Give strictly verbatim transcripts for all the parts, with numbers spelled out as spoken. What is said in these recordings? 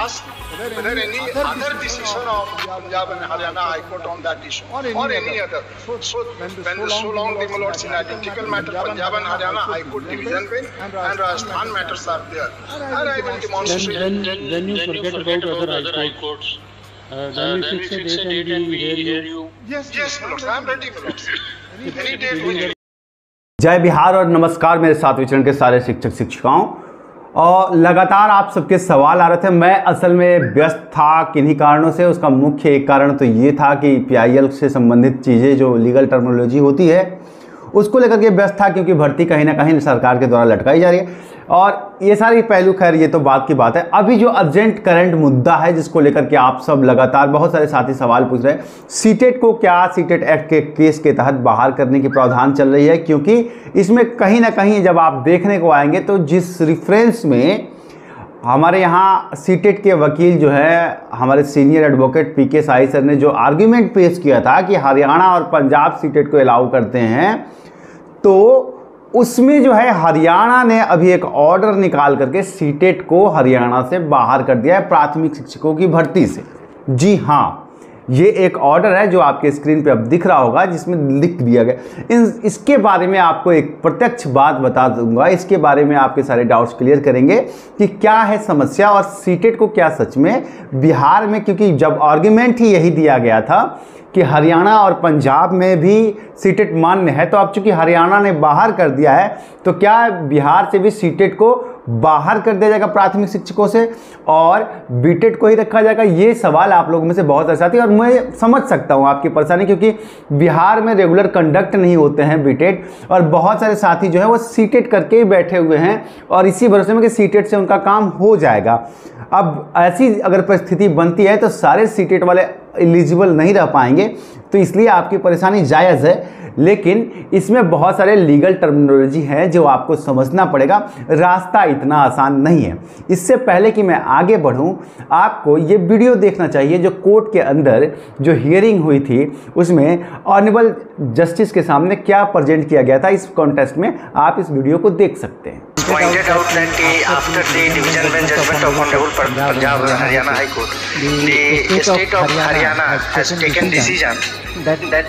asked whether any other decision of Punjab and Haryana High Court on that issue or any other. So when the so long developed in identical matter, Punjab and Haryana High Court division bench and Rajasthan matters are there, and I will demonstrate. Then, then, then you forget about other high courts. Uh, then we fix a date and we hear you. Yes, yes, my lords, I am ready, my lords. Any date we need. जय बिहार और नमस्कार मेरे साथ विचरण के सारे शिक्षक शिक्षिकाओं। और लगातार आप सबके सवाल आ रहे थे। मैं असल में व्यस्त था किन्हीं कारणों से। उसका मुख्य एक कारण तो ये था कि पीआईएल से संबंधित चीज़ें जो लीगल टर्मिनोलॉजी होती है उसको लेकर के व्यस्त था, क्योंकि भर्ती कहीं ना कहीं सरकार के द्वारा लटकाई जा रही है। और ये सारी पहलू, खैर ये तो बात की बात है। अभी जो अर्जेंट करंट मुद्दा है जिसको लेकर के आप सब लगातार बहुत सारे साथी सवाल पूछ रहे हैं, सीटेट को क्या सीटेट एक्ट के केस के तहत बाहर करने की प्रावधान चल रही है, क्योंकि इसमें कहीं ना कहीं जब आप देखने को आएंगे तो जिस रिफरेंस में हमारे यहाँ सीटेट के वकील जो है हमारे सीनियर एडवोकेट पी के साई सर ने जो आर्ग्यूमेंट पेश किया था कि हरियाणा और पंजाब सीटेट को अलाउ करते हैं, तो उसमें जो है हरियाणा ने अभी एक ऑर्डर निकाल करके सीटेट को हरियाणा से बाहर कर दिया है प्राथमिक शिक्षकों की भर्ती से। जी हाँ, ये एक ऑर्डर है जो आपके स्क्रीन पे अब दिख रहा होगा, जिसमें लिख दिया गया। इन इसके बारे में आपको एक प्रत्यक्ष बात बता दूंगा। इसके बारे में आपके सारे डाउट्स क्लियर करेंगे कि क्या है समस्या और सीटेट को क्या सच में बिहार में, क्योंकि जब आर्ग्यूमेंट ही यही दिया गया था कि हरियाणा और पंजाब में भी सीटेट मान्य है, तो अब चूंकि हरियाणा ने बाहर कर दिया है तो क्या बिहार से भी सीटेट को बाहर कर दिया जाएगा प्राथमिक शिक्षकों से और बीटेट को ही रखा जाएगा? ये सवाल आप लोगों में से बहुत सारे साथी, और मैं समझ सकता हूँ आपकी परेशानी, क्योंकि बिहार में रेगुलर कंडक्ट नहीं होते हैं बीटेट, और बहुत सारे साथी जो है वो सीटेट करके ही बैठे हुए हैं और इसी भरोसे में कि सीटेट से उनका काम हो जाएगा। अब ऐसी अगर परिस्थिति बनती है तो सारे सीटेट वाले एलिजिबल नहीं रह पाएंगे, तो इसलिए आपकी परेशानी जायज़ है, लेकिन इसमें बहुत सारे लीगल टर्मिनोलॉजी हैं जो आपको समझना पड़ेगा। रास्ता इतना आसान नहीं है। इससे पहले कि मैं आगे बढ़ूं, आपको ये वीडियो देखना चाहिए जो कोर्ट के अंदर जो हियरिंग हुई थी उसमें ऑनरेबल जस्टिस के सामने क्या प्रेजेंट किया गया था। इस कॉन्टेस्ट में आप इस वीडियो को देख सकते हैं। Pointed out that the, after the division bench judgment of Honorable Punjab and Haryana High Court, the state of Haryana has taken decision that that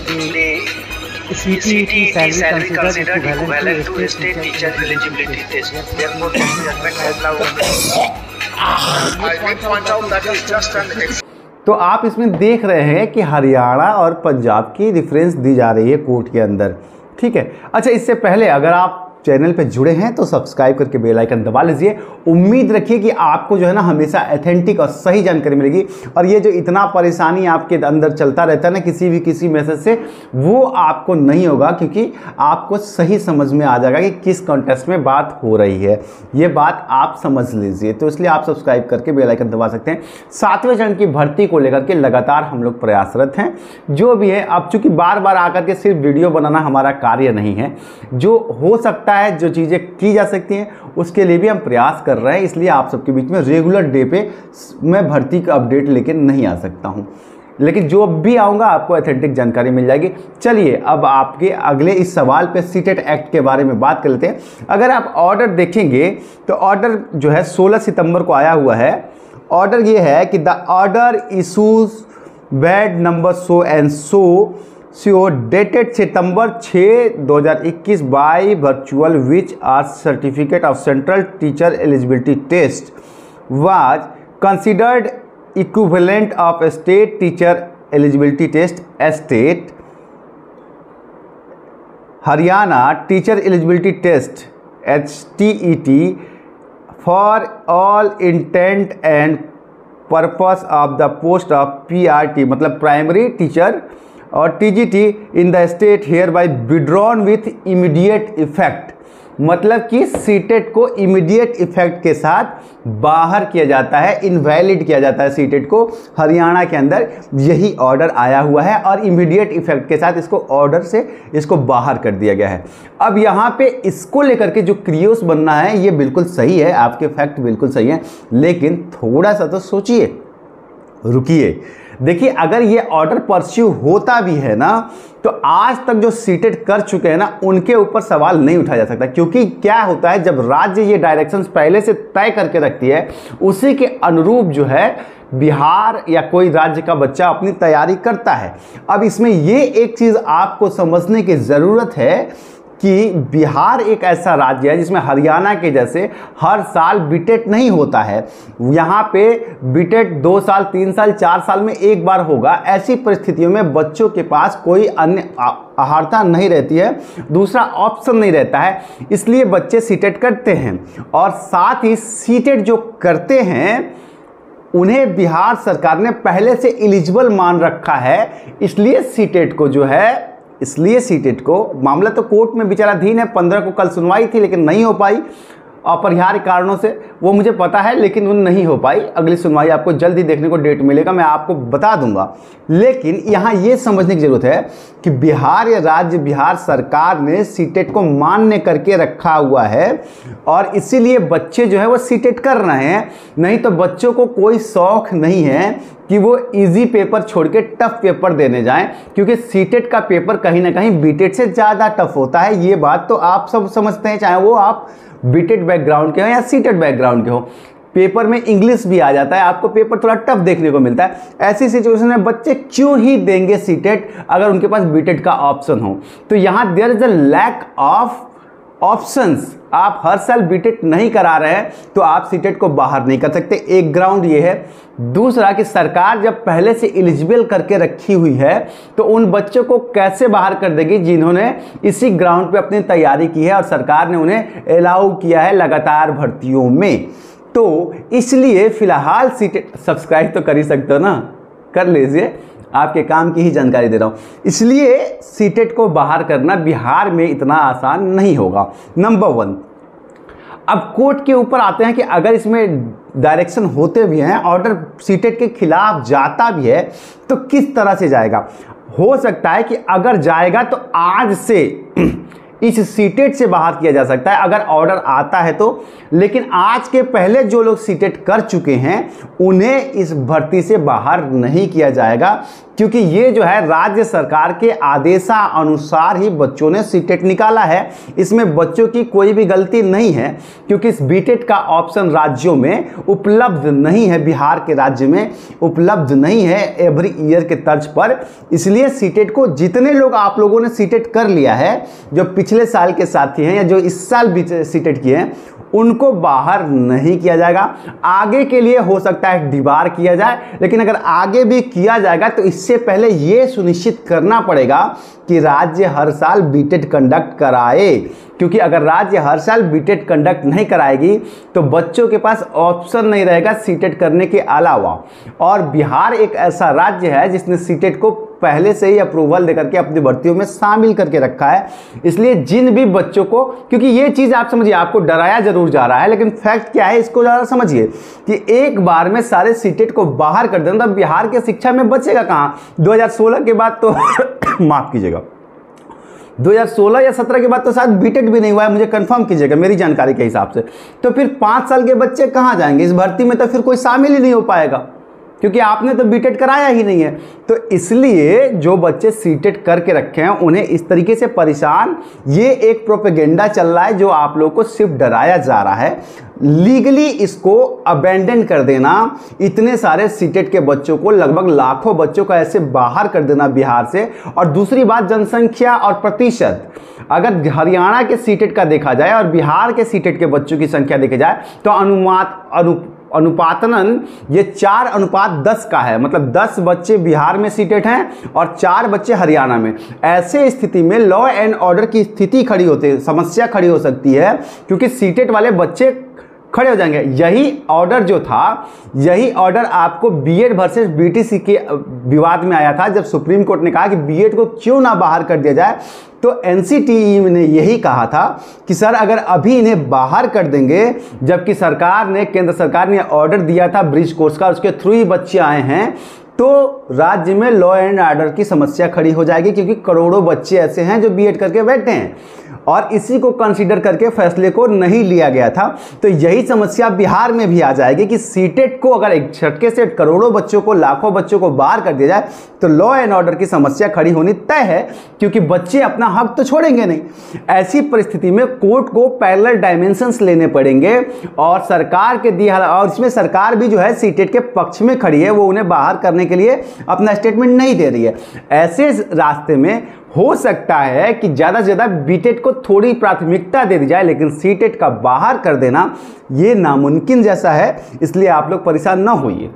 the C T E T salary considered equivalent to a state teacher eligibility test. Therefore, the judgment has now been. I will point out that is just an ex- तो आप इसमें देख रहे हैं कि हरियाणा और पंजाब की reference दी जा रही है कोर्ट के अंदर। ठीक है, अच्छा, इससे पहले अगर आप चैनल पे जुड़े हैं तो सब्सक्राइब करके बेल आइकन दबा लीजिए। उम्मीद रखिए कि आपको जो है ना हमेशा ऑथेंटिक और सही जानकारी मिलेगी, और ये जो इतना परेशानी आपके अंदर चलता रहता है ना किसी भी किसी मैसेज से, वो आपको नहीं होगा, क्योंकि आपको सही समझ में आ जाएगा कि किस कॉन्टेस्ट में बात हो रही है। ये बात आप समझ लीजिए, तो इसलिए आप सब्सक्राइब करके बेल आइकन दबा सकते हैं। सातवें चरण की भर्ती को लेकर के लगातार हम लोग प्रयासरत हैं। जो भी है, अब चूंकि बार बार आकर के सिर्फ वीडियो बनाना हमारा कार्य नहीं है, जो हो सकता है, जो चीज़ें की जा सकती हैं उसके लिए भी हम प्रयास कर रहे हैं। इसलिए आप सबके बीच में रेगुलर डे पे मैं भर्ती का अपडेट लेके नहीं आ सकता हूं, लेकिन जो भी आऊँगा आपको ऑथेंटिक जानकारी मिल जाएगी। चलिए अब आपके अगले इस सवाल पे सीटेट एक्ट के बारे में बात कर लेते हैं। अगर आप ऑर्डर देखेंगे तो ऑर्डर जो है सोलह सितंबर को आया हुआ है। ऑर्डर ये है कि the order issues vide number so and so so dated September छः दो हज़ार इक्कीस by virtual which are certificate of central teacher eligibility test was considered equivalent of state teacher eligibility test state Haryana teacher eligibility test H T E T for all intent and purpose of the post of P R T, मतलब primary teacher और TGT in the state hereby withdrawn with immediate effect, मतलब कि CTET को immediate effect के साथ बाहर किया जाता है, इनवैलिड किया जाता है सीटेट को। हरियाणा के अंदर यही ऑर्डर आया हुआ है और इमीडिएट इफेक्ट के साथ इसको ऑर्डर से इसको बाहर कर दिया गया है। अब यहाँ पे इसको लेकर के जो क्रियोस बनना है ये बिल्कुल सही है, आपके फैक्ट बिल्कुल सही है, लेकिन थोड़ा सा तो सोचिए, रुकिए। देखिए अगर ये ऑर्डर परस्यू होता भी है ना तो आज तक जो सीटेट कर चुके हैं ना उनके ऊपर सवाल नहीं उठाया जा सकता, क्योंकि क्या होता है जब राज्य ये डायरेक्शंस पहले से तय करके रखती है उसी के अनुरूप जो है बिहार या कोई राज्य का बच्चा अपनी तैयारी करता है। अब इसमें ये एक चीज़ आपको समझने की ज़रूरत है कि बिहार एक ऐसा राज्य है जिसमें हरियाणा के जैसे हर साल बीटेट नहीं होता है। यहाँ पे बीटेट दो साल तीन साल चार साल में एक बार होगा। ऐसी परिस्थितियों में बच्चों के पास कोई अन्य आहारता नहीं रहती है, दूसरा ऑप्शन नहीं रहता है, इसलिए बच्चे सीटेट करते हैं। और साथ ही सीटेट जो करते हैं उन्हें बिहार सरकार ने पहले से एलिजिबल मान रखा है, इसलिए सीटेट को जो है इसलिए सीटेट को मामला तो कोर्ट में विचाराधीन है। पंद्रह को कल सुनवाई थी लेकिन नहीं हो पाई अपरिहार्य कारणों से, वो मुझे पता है, लेकिन वो नहीं हो पाई। अगली सुनवाई आपको जल्दी देखने को डेट मिलेगा, मैं आपको बता दूंगा। लेकिन यहाँ ये समझने की जरूरत है कि बिहार या राज्य बिहार सरकार ने सीटेट को मान्य करके रखा हुआ है और इसीलिए बच्चे जो है वो सीटेट कर रहे हैं। नहीं तो बच्चों को कोई शौक नहीं है कि वो इजी पेपर छोड़ के टफ पेपर देने जाएं, क्योंकि सीटेट का पेपर कहीं ना कहीं बीटेट से ज़्यादा टफ होता है। ये बात तो आप सब समझते हैं, चाहे वो आप बीटेट बैकग्राउंड के हो या सीटेट बैकग्राउंड के हो। पेपर में इंग्लिश भी आ जाता है, आपको पेपर थोड़ा टफ देखने को मिलता है। ऐसी सिचुएशन में बच्चे क्यों ही देंगे सीटेट अगर उनके पास बीटेट का ऑप्शन हो। तो यहाँ there is a lack of options. आप हर साल बीटेट नहीं करा रहे हैं तो आप सीटेट को बाहर नहीं कर सकते, एक ग्राउंड ये है। दूसरा कि सरकार जब पहले से एलिजिबल करके रखी हुई है तो उन बच्चों को कैसे बाहर कर देगी जिन्होंने इसी ग्राउंड पे अपनी तैयारी की है और सरकार ने उन्हें अलाउ किया है लगातार भर्तियों में। तो इसलिए फिलहाल सीटेट सब्सक्राइब तो कर ही सकते हो ना, कर लीजिए, आपके काम की ही जानकारी दे रहा हूं। इसलिए सीटेट को बाहर करना बिहार में इतना आसान नहीं होगा, नंबर वन। अब कोर्ट के ऊपर आते हैं कि अगर इसमें डायरेक्शन होते भी हैं, ऑर्डर सीटेट के खिलाफ जाता भी है तो किस तरह से जाएगा। हो सकता है कि अगर जाएगा तो आज से इस सीटेट से बाहर किया जा सकता है अगर ऑर्डर आता है तो। लेकिन आज के पहले जो लोग सीटेट कर चुके हैं उन्हें इस भर्ती से बाहर नहीं किया जाएगा, क्योंकि ये जो है राज्य सरकार के आदेशानुसार ही बच्चों ने सीटेट निकाला है। इसमें बच्चों की कोई भी गलती नहीं है, क्योंकि इस बीटेट का ऑप्शन राज्यों में उपलब्ध नहीं है, बिहार के राज्य में उपलब्ध नहीं है एवरी ईयर के तर्ज पर। इसलिए सीटेट को जितने लोग आप लोगों ने सीटेट कर लिया है, जो पिछले साल के साथी हैं या जो इस साल भी सीटेट किए हैं, उनको बाहर नहीं किया जाएगा। आगे के लिए हो सकता है दीवार किया जाए, लेकिन अगर आगे भी किया जाएगा तो इससे पहले यह सुनिश्चित करना पड़ेगा कि राज्य हर साल बीटेट कंडक्ट कराए, क्योंकि अगर राज्य हर साल बीटेट कंडक्ट नहीं कराएगी तो बच्चों के पास ऑप्शन नहीं रहेगा सीटेट करने के अलावा। और बिहार एक ऐसा राज्य है जिसने सीटेट को पहले से ही अप्रूवल देकर के अपनी भर्तियों में शामिल करके रखा है। इसलिए जिन भी बच्चों को, क्योंकि ये चीज़ आप समझिए, आपको डराया जरूर जा रहा है लेकिन फैक्ट क्या है इसको ज़्यादा समझिए कि एक बार में सारे सीटेट को बाहर कर देना, तब बिहार के शिक्षा में बचेगा कहाँ। दो हज़ार सोलह के बाद तो माफ कीजिएगा, दो हज़ार सोलह या सत्रह के बाद तो शायद बीटेट भी नहीं हुआ है, मुझे कंफर्म कीजिएगा मेरी जानकारी के हिसाब से। तो फिर पाँच साल के बच्चे कहाँ जाएंगे इस भर्ती में, तो फिर कोई शामिल ही नहीं हो पाएगा, क्योंकि आपने तो बीटेट कराया ही नहीं है। तो इसलिए जो बच्चे सीटेट करके रखे हैं उन्हें इस तरीके से परेशान, ये एक प्रोपेगेंडा चल रहा है जो आप लोगों को सिर्फ डराया जा रहा है। लीगली इसको अबेंडन कर देना, इतने सारे सीटेट के बच्चों को, लगभग लाखों बच्चों को ऐसे बाहर कर देना बिहार से। और दूसरी बात, जनसंख्या और प्रतिशत, अगर हरियाणा के सीटेट का देखा जाए और बिहार के सीटेट के बच्चों की संख्या देखी जाए तो अनुमात अनु अनुपातन ये चार अनुपात दस का है, मतलब दस बच्चे बिहार में सीटेट हैं और चार बच्चे हरियाणा में। ऐसे स्थिति में लॉ एंड ऑर्डर की स्थिति खड़ी होती, समस्या खड़ी हो सकती है, क्योंकि सीटेट वाले बच्चे खड़े हो जाएंगे। यही ऑर्डर जो था, यही ऑर्डर आपको बीएड वर्सेस बीटीसी के विवाद में आया था, जब सुप्रीम कोर्ट ने कहा कि बीएड को क्यों ना बाहर कर दिया जाए। तो एनसीटीई ने यही कहा था कि सर अगर अभी इन्हें बाहर कर देंगे, जबकि सरकार ने, केंद्र सरकार ने ऑर्डर दिया था ब्रिज कोर्स का, उसके थ्रू ही बच्चे आए हैं, तो राज्य में लॉ एंड ऑर्डर की समस्या खड़ी हो जाएगी, क्योंकि करोड़ों बच्चे ऐसे हैं जो बीएड करके बैठे हैं और इसी को कंसीडर करके फैसले को नहीं लिया गया था। तो यही समस्या बिहार में भी आ जाएगी कि सीटेट को अगर एक झटके से करोड़ों बच्चों को, लाखों बच्चों को बाहर कर दिया जाए तो लॉ एंड ऑर्डर की समस्या खड़ी होनी तय है, क्योंकि बच्चे अपना हक तो छोड़ेंगे नहीं। ऐसी परिस्थिति में कोर्ट को पैरेलल डायमेंशंस लेने पड़ेंगे और सरकार के दिए, और इसमें सरकार भी जो है सीटेट के पक्ष में खड़ी है, वो उन्हें बाहर करने के लिए अपना स्टेटमेंट नहीं दे रही है। ऐसे रास्ते में हो सकता है कि ज़्यादा से ज़्यादा बीटेट को थोड़ी प्राथमिकता दे दी जाए, लेकिन सीटेट का बाहर कर देना ये नामुमकिन जैसा है, इसलिए आप लोग परेशान ना होइए।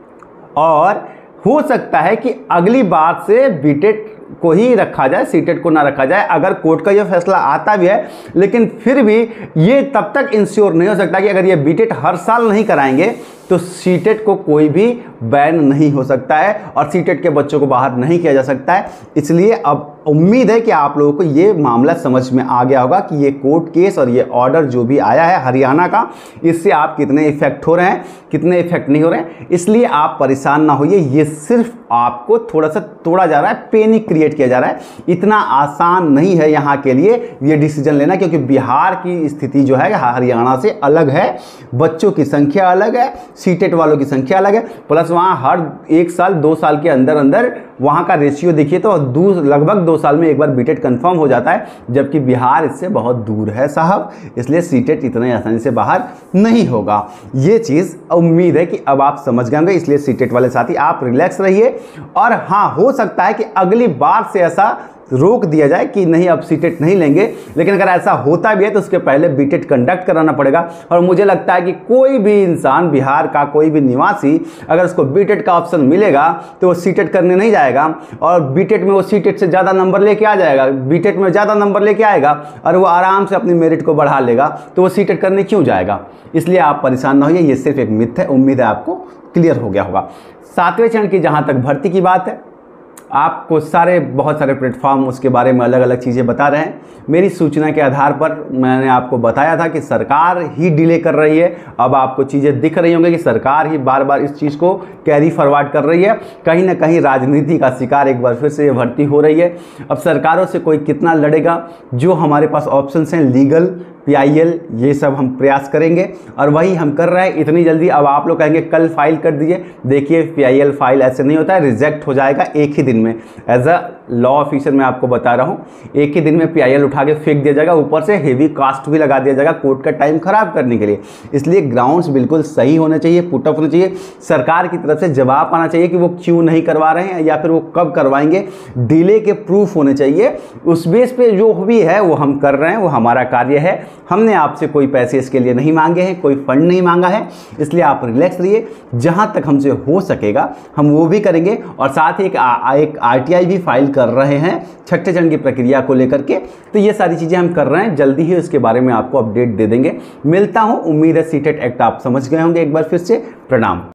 और हो सकता है कि अगली बार से बीटेट को ही रखा जाए, सीटेट को ना रखा जाए, अगर कोर्ट का ये फैसला आता भी है। लेकिन फिर भी ये तब तक इंश्योर नहीं हो सकता कि अगर ये बीटेट हर साल नहीं कराएंगे तो सीटेट को कोई भी बैन नहीं हो सकता है और सीटेट के बच्चों को बाहर नहीं किया जा सकता है। इसलिए अब उम्मीद है कि आप लोगों को ये मामला समझ में आ गया होगा कि ये कोर्ट केस और ये ऑर्डर जो भी आया है हरियाणा का, इससे आप कितने इफेक्ट हो रहे हैं, कितने इफेक्ट नहीं हो रहे हैं। इसलिए आप परेशान ना होइए, ये सिर्फ आपको थोड़ा सा तोड़ा जा रहा है, पैनिक क्रिएट किया जा रहा है। इतना आसान नहीं है यहाँ के लिए ये डिसीजन लेना, क्योंकि बिहार की स्थिति जो है हरियाणा से अलग है, बच्चों की संख्या अलग है, सीटेट वालों की संख्या अलग है, प्लस वहाँ हर एक साल दो साल के अंदर अंदर वहाँ का रेशियो देखिए तो दूर लगभग दो साल में एक बार बीटेट कंफर्म हो जाता है, जबकि बिहार इससे बहुत दूर है साहब। इसलिए सीटेट इतने आसानी से बाहर नहीं होगा। ये चीज़ उम्मीद है कि अब आप समझ गए होंगे। इसलिए सीटेट वाले साथी आप रिलैक्स रहिए। और हाँ, हो सकता है कि अगली बार से ऐसा रोक दिया जाए कि नहीं अब सीटेट नहीं लेंगे, लेकिन अगर ऐसा होता भी है तो उसके पहले बीटेट कंडक्ट कराना पड़ेगा। और मुझे लगता है कि कोई भी इंसान, बिहार का कोई भी निवासी, अगर उसको बीटेट का ऑप्शन मिलेगा तो वो सीटेट करने नहीं जाएगा और बीटेट में वो सीटेट से ज़्यादा नंबर लेके आ जाएगा, बीटेट में ज़्यादा नंबर लेके आएगा और वो आराम से अपनी मेरिट को बढ़ा लेगा, तो वो सीटेट करने क्यों जाएगा। इसलिए आप परेशान ना होइए, ये सिर्फ एक मिथ है। उम्मीद है आपको क्लियर हो गया होगा। सातवें चरण की जहाँ तक भर्ती की बात है, आपको सारे बहुत सारे प्लेटफॉर्म उसके बारे में अलग अलग चीज़ें बता रहे हैं। मेरी सूचना के आधार पर मैंने आपको बताया था कि सरकार ही डिले कर रही है। अब आपको चीज़ें दिख रही होंगी कि सरकार ही बार बार इस चीज़ को कैरी फॉरवर्ड कर रही है। कहीं ना कहीं राजनीति का शिकार एक बार फिर से ये भर्ती हो रही है। अब सरकारों से कोई कितना लड़ेगा, जो हमारे पास ऑप्शंस हैं लीगल, पीआईएल, ये सब हम प्रयास करेंगे और वही हम कर रहे हैं इतनी जल्दी। अब आप लोग कहेंगे कल फाइल कर दीजिए, देखिए पीआईएल फाइल ऐसे नहीं होता है, रिजेक्ट हो जाएगा एक ही दिन में। एज अ लॉ ऑफिसर मैं आपको बता रहा हूँ, एक ही दिन में पीआईएल उठा के फेंक दिया जाएगा, ऊपर से हेवी कास्ट भी लगा दिया जाएगा कोर्ट का टाइम खराब करने के लिए। इसलिए ग्राउंड्स बिल्कुल सही होने चाहिए, पुटअप होने चाहिए, सरकार की तरफ से जवाब आना चाहिए कि वो क्यों नहीं करवा रहे हैं या फिर वो कब करवाएंगे, डिले के प्रूफ होने चाहिए। उस बेस पे जो भी है वो हम कर रहे हैं, वो हमारा कार्य है। हमने आपसे कोई पैसे इसके लिए नहीं मांगे हैं, कोई फंड नहीं मांगा है, इसलिए आप रिलैक्स रहिए। जहाँ तक हमसे हो सकेगा हम वो भी करेंगे और साथ ही एक एक आरटीआई भी फाइल कर रहे हैं छठे चरण की प्रक्रिया को लेकर के। तो ये सारी चीज़ें हम कर रहे हैं, जल्दी ही इसके बारे में आपको अपडेट दे देंगे। मिलता हूँ, उम्मीद है सीटेट एक्ट आप समझ गए होंगे एक बार फिर से। प्रणाम।